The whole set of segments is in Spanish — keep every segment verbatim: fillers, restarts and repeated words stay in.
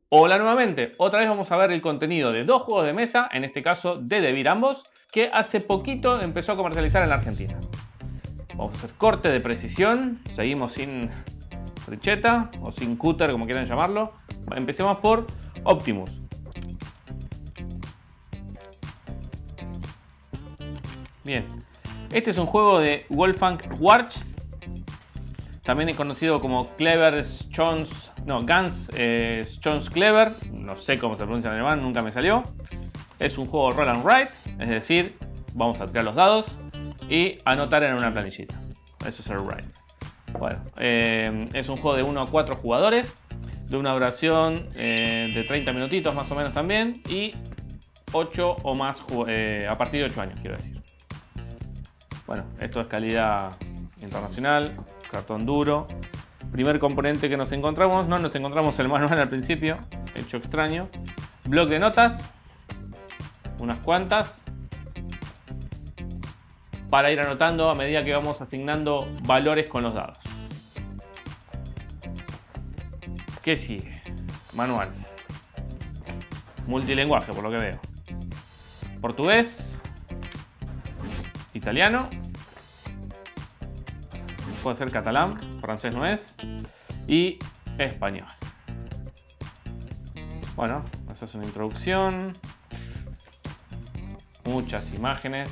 Hola nuevamente, otra vez vamos a ver el contenido de dos juegos de mesa, en este caso de Devir ambos, que hace poquito empezó a comercializar en la Argentina. Vamos a hacer corte de precisión, seguimos sin fricheta o sin cúter, como quieran llamarlo. Empecemos por Optimus. Bien, este es un juego de Wolfgang Warsch, también es conocido como Clever Schons, no, Ganz eh, Schons Clever, no sé cómo se pronuncia en alemán, nunca me salió. Es un juego roll and write, es decir, vamos a tirar los dados y anotar en una planillita. Eso es el write. Bueno, eh, es un juego de uno a cuatro jugadores, de una duración eh, de treinta minutitos más o menos también, y ocho o más eh, a partir de ocho años, quiero decir. Bueno, esto es calidad internacional, cartón duro. Primer componente que nos encontramos, no nos encontramos el manual al principio, hecho extraño. Bloc de notas, unas cuantas, para ir anotando a medida que vamos asignando valores con los dados. ¿Qué sigue? Manual. Multilingüaje, por lo que veo. Portugués, italiano, puede ser catalán, francés no es, y español. Bueno, esa es una introducción, muchas imágenes,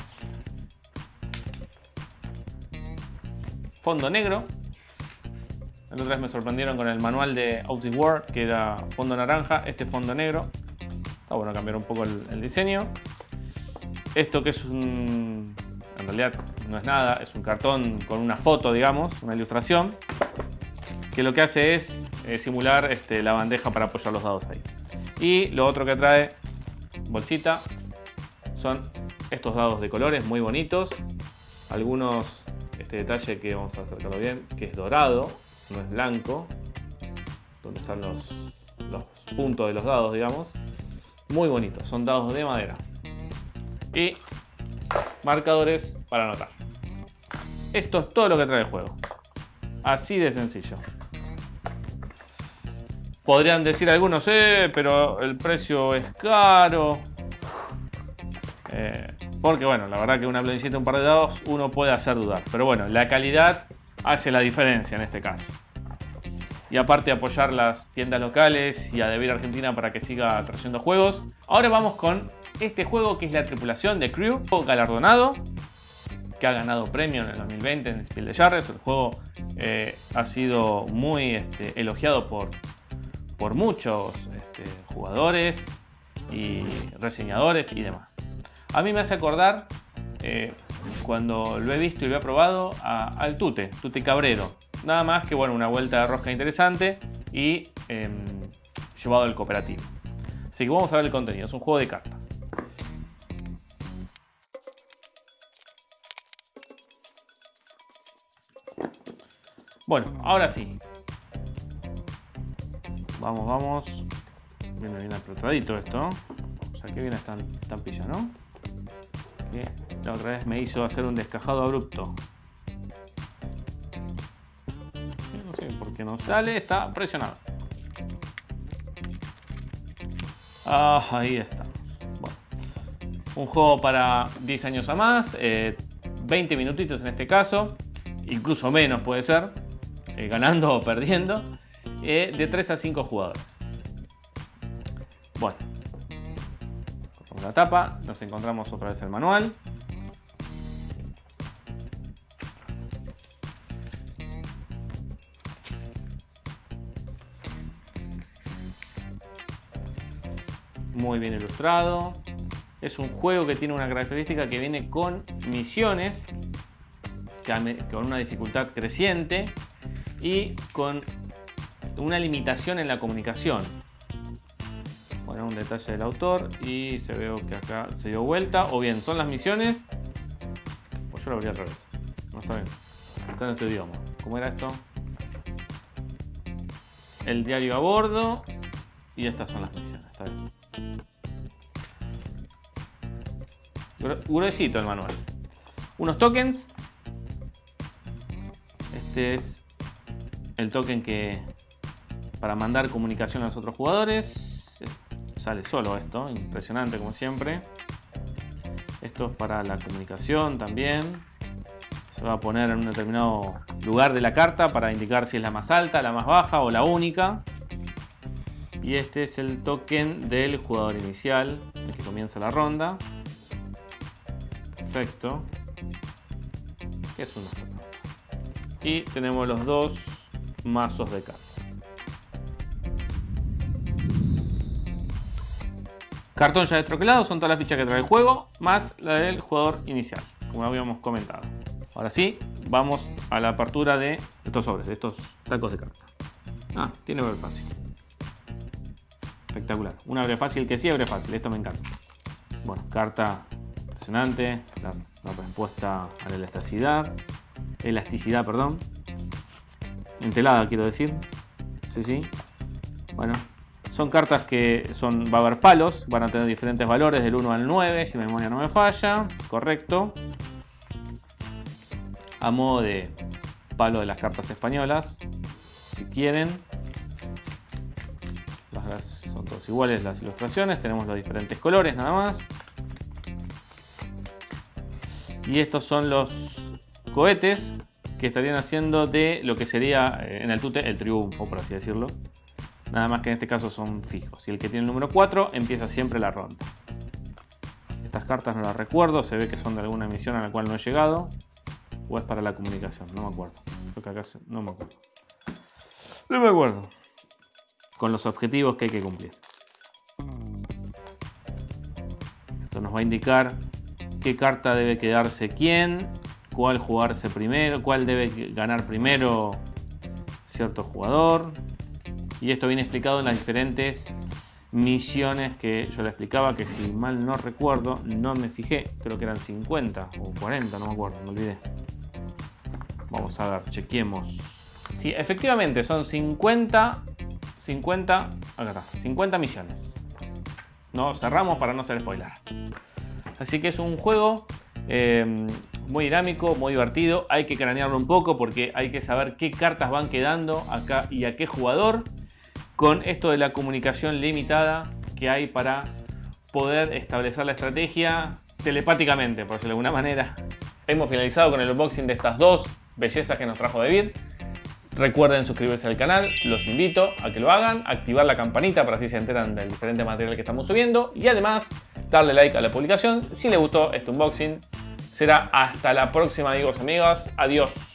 fondo negro. La otra vez me sorprendieron con el manual de Out the World, que era fondo naranja, este fondo negro. Está bueno cambiar un poco el, el diseño. Esto que es un... en realidad no es nada, es un cartón con una foto, digamos, una ilustración, que lo que hace es eh, simular este, la bandeja para apoyar los dados ahí. Y lo otro que trae, bolsita, son estos dados de colores muy bonitos. Algunos, este detalle que vamos a acercarlo bien, que es dorado, no es blanco, donde están los, los puntos de los dados, digamos. Muy bonitos, son dados de madera. Y marcadores para anotar. Esto es todo lo que trae el juego. Así de sencillo. Podrían decir algunos, eh, pero el precio es caro. Eh, porque bueno, la verdad que una planillita de un par de dados uno puede hacer dudar. Pero bueno, la calidad hace la diferencia en este caso. Y aparte de apoyar las tiendas locales y a Devir Argentina para que siga trayendo juegos. Ahora vamos con este juego que es la tripulación de Crew, galardonado, que ha ganado premio en el dos mil veinte en Spiel des Jahres. El juego eh, ha sido muy este, elogiado por, por muchos este, jugadores y reseñadores y demás. A mí me hace acordar, eh, cuando lo he visto y lo he probado, a, al Tute, Tute Cabrero. Nada más que bueno, una vuelta de rosca interesante y eh, llevado al cooperativo. Así que vamos a ver el contenido. Es un juego de cartas. Bueno, ahora sí. Vamos, vamos. Viene bien apretadito esto. O sea que viene esta estampilla, ¿no? Que la otra vez me hizo hacer un descajado abrupto. No sé por qué no sale, está presionado. Ah, ahí está. Bueno, un juego para diez años a más, eh, veinte minutitos en este caso, incluso menos puede ser, eh, ganando o perdiendo, eh, de tres a cinco jugadores. Bueno, cortamos la tapa, nos encontramos otra vez el manual. Muy bien ilustrado. Es un juego que tiene una característica que viene con misiones, con una dificultad creciente y con una limitación en la comunicación. Bueno, un detalle del autor y se veo que acá se dio vuelta. O bien son las misiones, pues yo lo abrí al revés. No está bien. Está en este idioma. ¿Cómo era esto? El diario a bordo. Y estas son las misiones. Está bien. Gruesito el manual. Unos tokens. Este es el token que para mandar comunicación a los otros jugadores. sale solo esto, impresionante como siempre. Esto es para la comunicación también. Se va a poner en un determinado lugar de la carta para indicar si es la más alta, la más baja o la única. Y este es el token del jugador inicial, el que comienza la ronda. Perfecto. Es un y tenemos los dos mazos de cartas. Cartón ya destroquelado, son todas las fichas que trae el juego, más la del jugador inicial, como habíamos comentado. Ahora sí, vamos a la apertura de estos sobres, de estos tacos de cartas. Ah, tiene abre fácil. Espectacular. Un abre fácil que sí abre fácil, esto me encanta. Bueno, carta impresionante, la, la respuesta a la elasticidad, elasticidad, perdón. Entelada, quiero decir. Sí, sí. Bueno. Son cartas que son, va a haber palos, van a tener diferentes valores del uno al nueve, si mi memoria no me falla, correcto. A modo de palo de las cartas españolas, si quieren. Las, son todas iguales las ilustraciones, tenemos los diferentes colores nada más. Y estos son los cohetes que estarían haciendo de lo que sería en el tute el triunfo, por así decirlo. Nada más que en este caso son fijos. Y el que tiene el número cuatro empieza siempre la ronda. Estas cartas no las recuerdo. Se ve que son de alguna misión a la cual no he llegado. O es para la comunicación. No me acuerdo. Creo que acá se... no me acuerdo. No me acuerdo. Con los objetivos que hay que cumplir. Esto nos va a indicar qué carta debe quedarse quién. Cuál jugarse primero. Cuál debe ganar primero cierto jugador. Y esto viene explicado en las diferentes misiones que yo le explicaba, que si mal no recuerdo, no me fijé, creo que eran cincuenta o cuarenta, no me acuerdo, me olvidé. Vamos a ver, chequeemos. Sí, efectivamente son cincuenta, cincuenta, acá está, cincuenta misiones. No, cerramos para no hacer spoiler. Así que es un juego eh, muy dinámico, muy divertido. Hay que cranearlo un poco porque hay que saber qué cartas van quedando acá y a qué jugador. Con esto de la comunicación limitada que hay para poder establecer la estrategia telepáticamente, por decirlo de alguna manera. Hemos finalizado con el unboxing de estas dos bellezas que nos trajo David. Recuerden suscribirse al canal, los invito a que lo hagan, activar la campanita para así se enteran del diferente material que estamos subiendo y además darle like a la publicación si les gustó este unboxing. Será hasta la próxima, amigos y amigas. Adiós.